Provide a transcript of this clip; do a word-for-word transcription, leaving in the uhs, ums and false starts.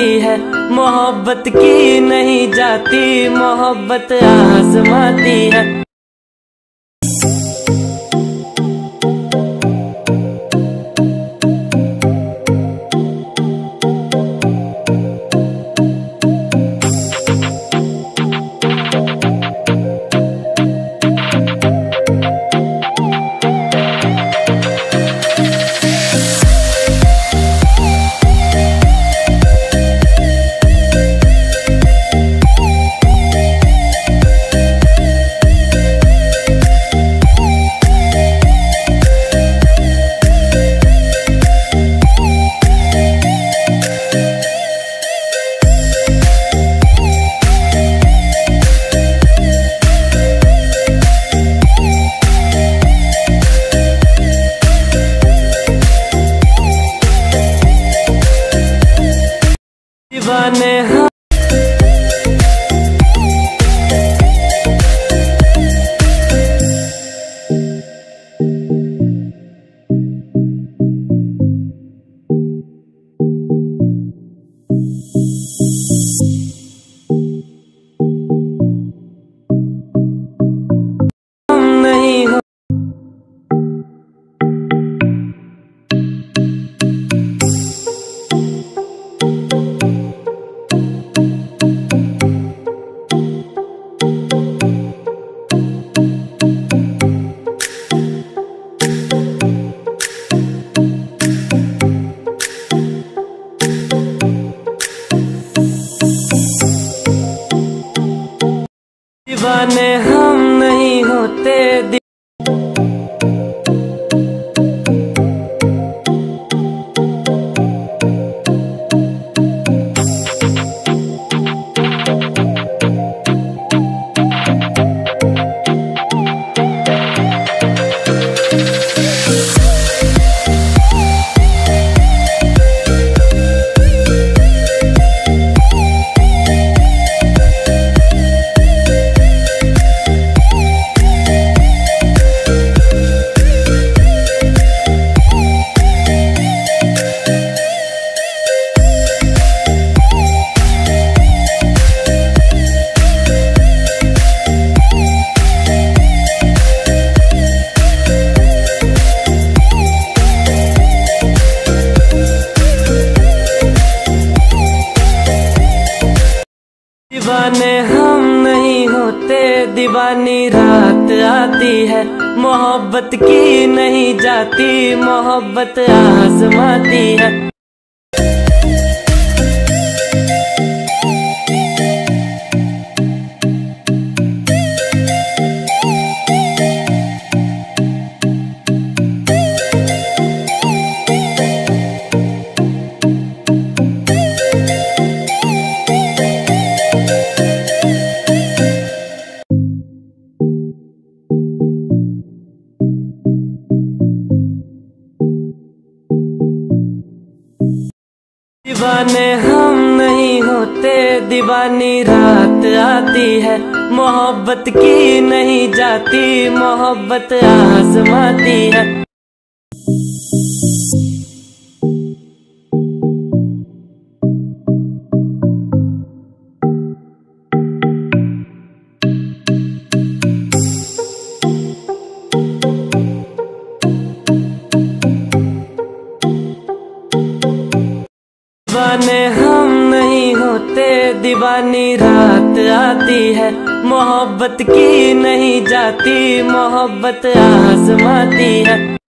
है, मोहब्बत की नहीं जाती, मोहब्बत आजमाती है। दीवाने हम नहीं हो दीवाने हम नहीं होते। दीवाने हम नहीं होते, दीवानी रात आती है, मोहब्बत की नहीं जाती, मोहब्बत आजमाती है। दीवाने हम नहीं होते, दीवानी रात आती है, मोहब्बत की नहीं जाती, मोहब्बत आजमाती है। दीवाने हम नहीं होते, दीवानी रात आती है, मोहब्बत की नहीं जाती, मोहब्बत आजमाती है।